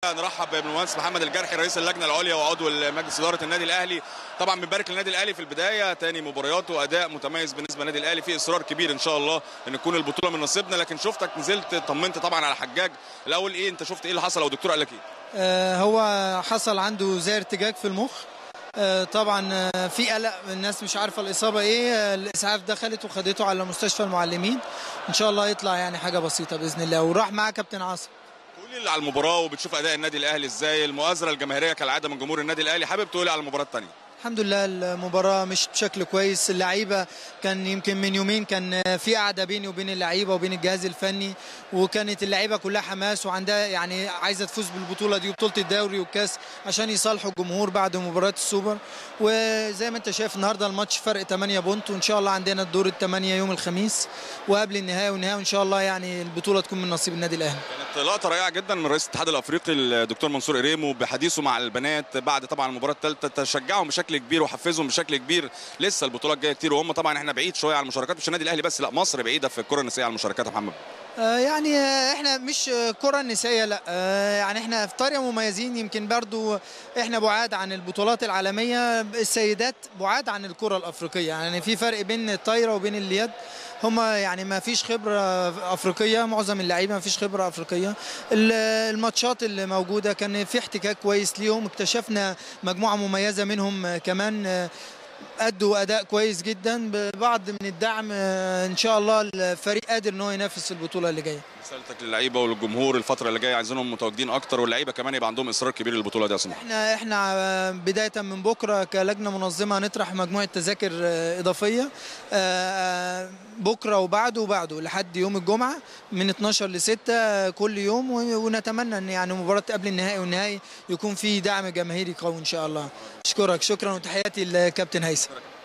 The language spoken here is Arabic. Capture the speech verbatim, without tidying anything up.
نرحب بالمهندس محمد الجرحي رئيس اللجنه العليا وعضو مجلس اداره النادي الاهلي. طبعا بنبارك للنادي الاهلي في البدايه، تاني مبارياته اداء متميز بالنسبه للنادي الاهلي، في اصرار كبير ان شاء الله ان تكون البطوله من نصيبنا. لكن شفتك نزلت طمنت طبعا على حجاج الاول، ايه انت شفت ايه اللي حصل او الدكتور قال لك ايه؟ آه هو حصل عنده زي ارتجاج في المخ. آه طبعا آه في قلق، الناس مش عارفه الاصابه ايه. آه الاسعاف دخلت وخدته على مستشفى المعلمين، ان شاء الله يطلع يعني حاجه بسيطه باذن الله، وراح معاه كابتن عاصم. قولي اللي على المباراه وبتشوف اداء النادي الاهلي ازاي، المؤازره الجماهيريه كالعاده من جمهور النادي الاهلي، حابب تقولي على المباراه الثانيه؟ الحمد لله المباراة مشت بشكل كويس. اللعيبة كان يمكن من يومين كان في قعدة بيني وبين اللعيبة وبين الجهاز الفني، وكانت اللعيبة كلها حماس وعندها يعني عايزة تفوز بالبطولة دي وبطولة الدوري والكاس عشان يصالحوا الجمهور بعد مباراة السوبر. وزي ما انت شايف النهارده الماتش فرق ثمانية بونت، وان شاء الله عندنا الدور الثمانية يوم الخميس وقبل النهائي والنهائي، وان شاء الله يعني البطولة تكون من نصيب النادي الاهلي. كانت لقطة رائعة جدا من رئيس الاتحاد الافريقي الدكتور منصور إريمو بحديثه مع البنات بعد طبعا المباراة الثالثة، تشجعهم بشكل كبير وحفزهم بشكل كبير. لسه البطولات جايه كتير، وهم طبعا احنا بعيد شويه على المشاركات، مش النادي الاهلي بس، لا مصر بعيده في الكره النسائيه على المشاركات يا محمد. آه يعني احنا مش كره نسائيه، لا آه يعني احنا في طريقه مميزين. يمكن برضو احنا بعاد عن البطولات العالميه، السيدات بعاد عن الكره الافريقيه، يعني في فرق بين الطايره وبين اليد. هما يعني ما فيش خبره افريقيه، معظم اللعيبه ما فيش خبره افريقيه. الماتشات اللي موجوده كان في احتكاك كويس ليهم، اكتشفنا مجموعه مميزه منهم كمان أدوا أداء كويس جدا ببعض من الدعم. إن شاء الله الفريق قادر إن هو ينافس البطولة اللي جاية. رسالتك للعيبة وللجمهور الفترة اللي جاية عايزينهم متواجدين أكتر، واللعيبة كمان يبقى عندهم إصرار كبير للبطولة دي يا سماح. إحنا إحنا بداية من بكرة كلجنة منظمة هنطرح مجموعة تذاكر إضافية بكرة وبعده وبعده لحد يوم الجمعة من اتناشر ل ستة كل يوم، ونتمنى إن يعني مباراة قبل النهائي والنهائي يكون في دعم جماهيري قوي إن شاء الله. أشكرك، شكرا وتحياتي للكابتن هيثم.